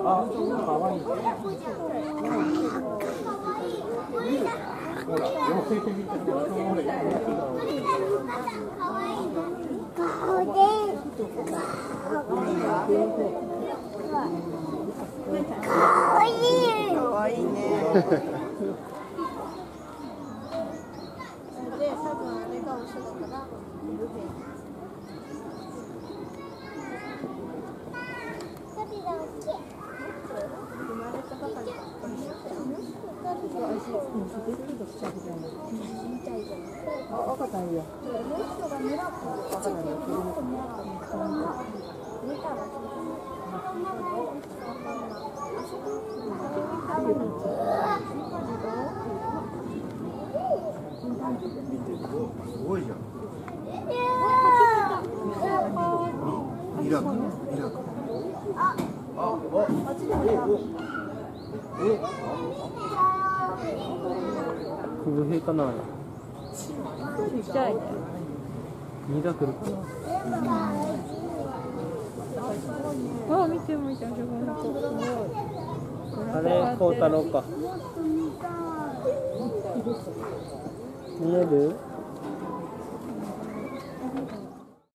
あ、かわいい。ほら、妖精みたいな。 かわいい。かわいいね。で、多分あれが後ろだから。 赤ちゃんいいよ。すごいじゃん。ミラクル、ミラクル。空兵かな。 ちっちゃいね。 ミラクルかな。 あ、見て見て。 あれ、孝太郎か。見える？